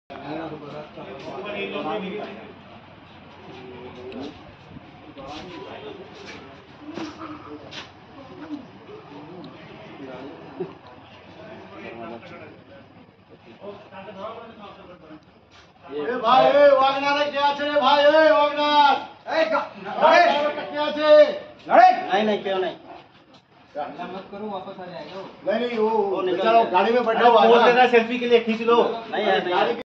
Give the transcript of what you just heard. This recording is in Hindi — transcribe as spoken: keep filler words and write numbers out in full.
भाई वागनार क्या छे भाई वागनार क्या छे नहीं नहीं क्यों नहीं मत करो, वापस आ जाएगा। नहीं नहीं वो चलो गाड़ी में बैठा हुआ है, सेल्फी के लिए खींच लो। नहीं है नहीं